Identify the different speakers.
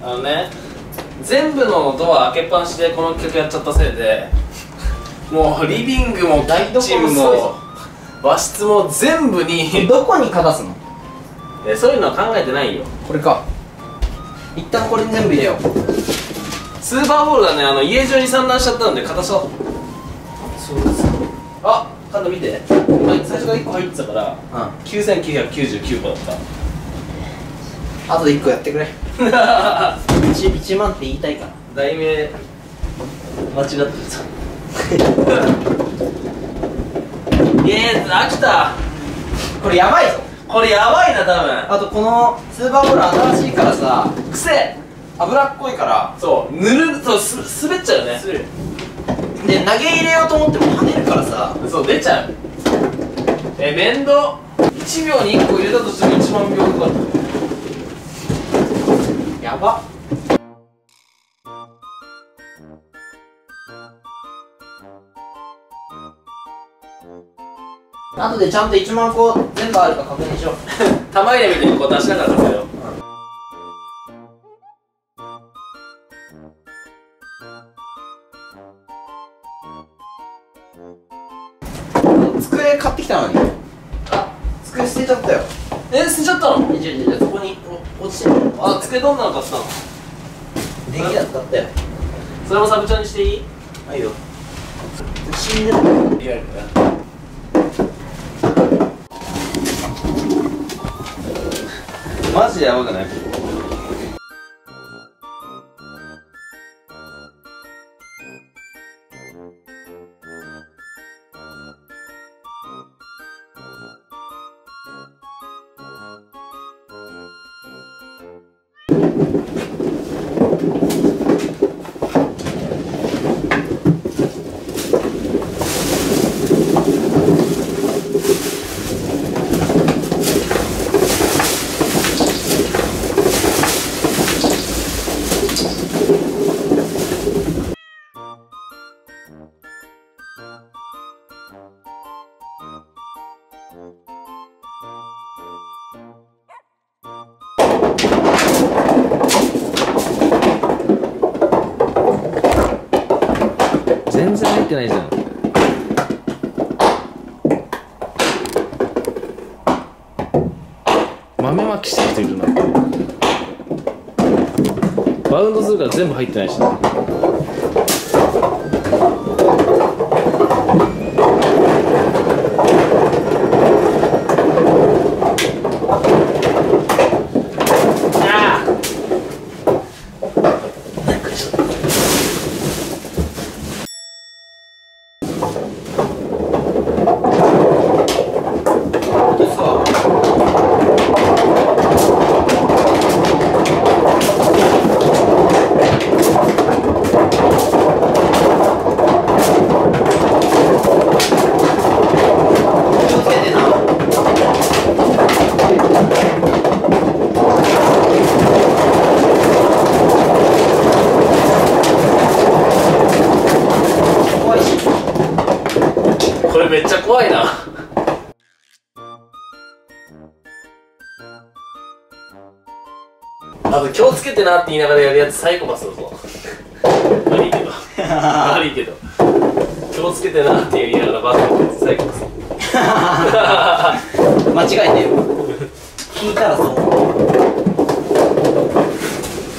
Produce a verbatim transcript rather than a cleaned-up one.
Speaker 1: あのね、全部のドア開けっぱなしでこの企画やっちゃったせいで、もうリビングもキッチンも和室も全部に
Speaker 2: どこにかざすの？
Speaker 1: え、そういうのは考えてないよ。
Speaker 2: これか。一旦これに全部入れよう。
Speaker 1: スーパーボールがね、あの家中に散乱しちゃったんで片そう。そうです。あ、カンタ見て、最初からいっこ入ってたから、うん、きゅうせんきゅうひゃくきゅうじゅうきゅうこだった。
Speaker 2: あとでいっこやってくれ。いちまんって言いたいから。
Speaker 1: 題名間違ってた。イエーイ、飽きた。
Speaker 2: これやばいぞ。
Speaker 1: これやばいな、多分。
Speaker 2: あとこのスーパーボール新しいからさ、
Speaker 1: 癖
Speaker 2: 脂っこいから、
Speaker 1: そうぬるそうす滑っちゃうよね。
Speaker 2: するで、投げ入れようと思っても跳ねるからさ、
Speaker 1: そう出ちゃう。え、面倒。いちびょうにいっこ入れたとしてもいちまんびょうかかる。
Speaker 2: やば。あとでちゃんといちまんこ全部あるか確認しよう。
Speaker 1: 玉入れみたいにこう出しながら食べよう。
Speaker 2: 机買ってきたのに、あ、机捨てちゃったよ。
Speaker 1: え、捨てちゃったの？
Speaker 2: いやいやいや、そこに落ちてる。
Speaker 1: あ、机どんなの買ったの？
Speaker 2: 電気だったったよ。
Speaker 1: それもサブチャンにしていい？
Speaker 2: はいよ。死んでる。
Speaker 1: いやいや、マジでやばくない？全然入ってないじゃん。豆まきしてる人いるな。バウンドするから全部入ってないしな。これめっちゃ怖いな。あと気をつけてなって言いながらやるやつサイコパスだぞ。悪いけど悪いけど気をつけてなって言いながらバカやるやつサイコパス。
Speaker 2: 間違えてよ。聞いたらそう。